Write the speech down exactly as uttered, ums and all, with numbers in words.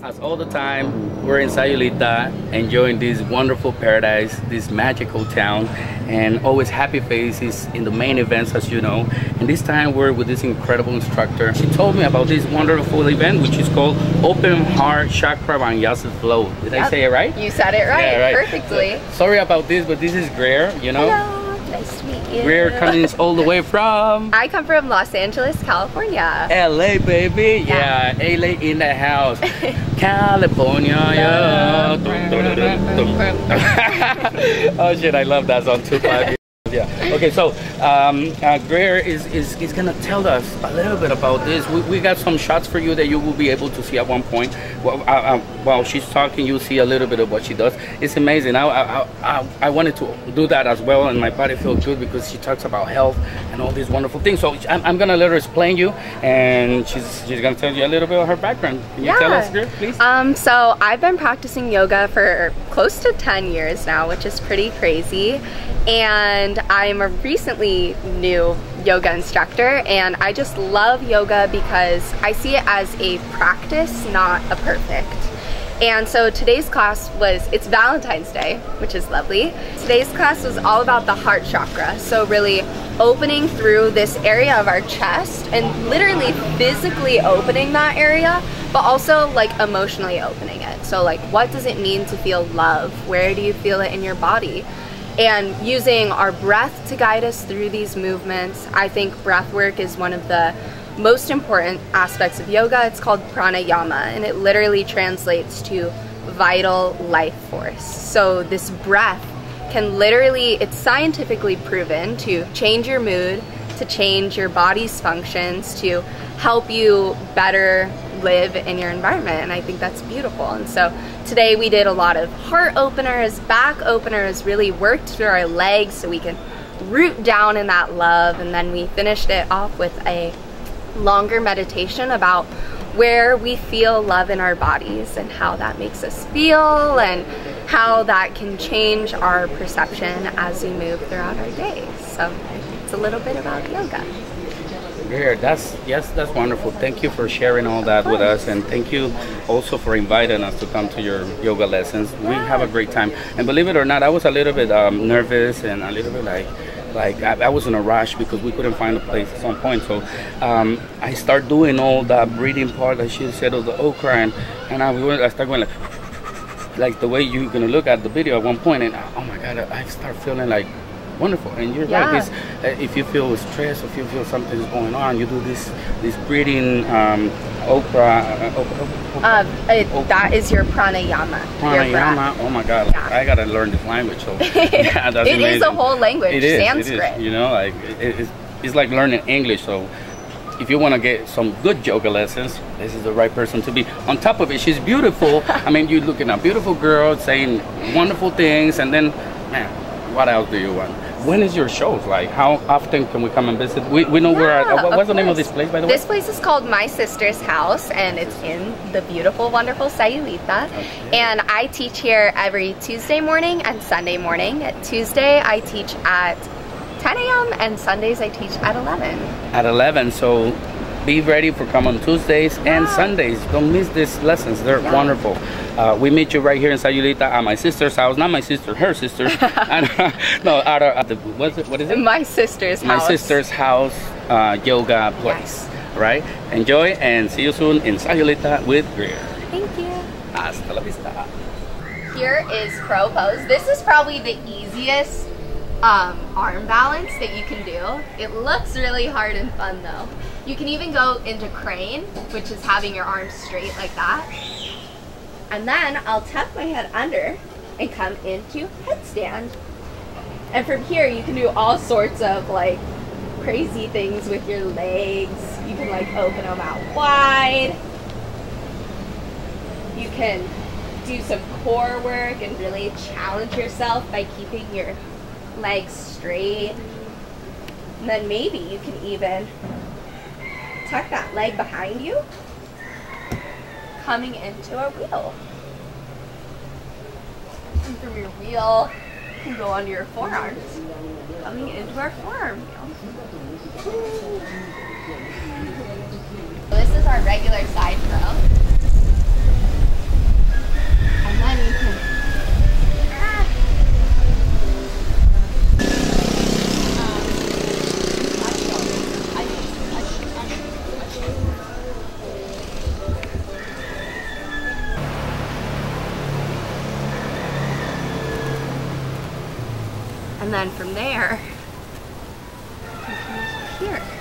As all the time, we're in Sayulita, enjoying this wonderful paradise, this magical town, and always happy faces in the main events, as you know. And this time we're with this incredible instructor. She told me about this wonderful event, which is called Open Heart Chakra Vinyasa Flow. Did yep. I say it right? You said it right, yeah, right. perfectly. So, sorry about this, but this is Greer, you know? Hello. Nice to meet you. Greer comes all the way from... I come from Los Angeles, California. L A, baby. Yeah, yeah L A in the house. California, yeah. Oh shit, I love that song too. Yeah. Okay, so um, uh, Greer is, is, is gonna tell us a little bit about this. We, we got some shots for you that you will be able to see at one point. Well, uh, uh, while she's talking, you'll see a little bit of what she does. It's amazing. I, I, I, I wanted to do that as well, and my body feels good because she talks about health and all these wonderful things. So I'm, I'm gonna let her explain you, and she's, she's gonna tell you a little bit of her background. Can you yeah. tell us, Greer, please? Um, so I've been practicing yoga for close to ten years now, which is pretty crazy. And I'm a recently new yoga instructor, and I just love yoga because I see it as a practice, not a perfect. And so today's class was, it's Valentine's Day, which is lovely. Today's class was all about the heart chakra. So really opening through this area of our chest and literally physically opening that area, but also like emotionally opening it. So like, what does it mean to feel love? Where do you feel it in your body? And using our breath to guide us through these movements. I think breath work is one of the most important aspects of yoga. It's called pranayama, and it literally translates to vital life force. So this breath can literally, it's scientifically proven to change your mood, to change your body's functions, to help you better live in your environment, and I think that's beautiful. And so today we did a lot of heart openers, back openers, really worked through our legs so we can root down in that love, and then we finished it off with a longer meditation about where we feel love in our bodies and how that makes us feel and how that can change our perception as we move throughout our days. So it's a little bit about yoga. Greer, that's yes, that's wonderful. Thank you for sharing all that with us, and thank you also for inviting us to come to your yoga lessons. We have a great time, and believe it or not, I was a little bit um, nervous and a little bit like, like I, I was in a rush because we couldn't find a place at some point. So um, I start doing all that breathing part that she said of the okra, and and I, I start going like, like the way you're gonna look at the video at one point, and oh my god, I start feeling like wonderful. And you're yeah. right, this, uh, if you feel stress, if you feel something is going on, you do this this breathing um, okra, uh, okra, okra, uh, it, okra. That is your pranayama. Pranayama, your oh my god, yeah. I gotta learn this language. So yeah, that's it amazing. is a whole language, it is, Sanskrit. It is, you know, like it, it's, it's like learning English. So if you want to get some good yoga lessons, this is the right person to be. On top of it, she's beautiful. I mean, you're looking at a beautiful girl saying wonderful things, and then, man, what else do you want? When is your shows? Like, how often can we come and visit? We, we know yeah, where, uh, what's the name of this place, by the way? This place is called My Sister's House, and it's in the beautiful, wonderful Sayulita. Okay. And I teach here every Tuesday morning and Sunday morning. At Tuesday, I teach at ten A M and Sundays I teach at eleven. At eleven, so be ready for come on Tuesdays yeah. and Sundays. Don't miss these lessons. They're yeah. wonderful. Uh, we meet you right here in Sayulita at my sister's house. Not my sister, her sister. and, uh, no, at, our, at the, what's it, what is it? My sister's my house. My sister's house uh, yoga place. Yes. Right? Enjoy, and see you soon in Sayulita with Greer. Thank you. Hasta la vista. Here is crow pose. This is probably the easiest um, arm balance that you can do. It looks really hard and fun though. You can even go into crane, which is having your arms straight like that. And then I'll tuck my head under and come into headstand. And from here, you can do all sorts of like crazy things with your legs. You can like open them out wide. You can do some core work and really challenge yourself by keeping your legs straight. And then maybe you can even tuck that leg behind you, coming into a wheel. And from your wheel, you can go onto your forearms, coming into our forearm wheel. This is our regular side throw. And then from there, here.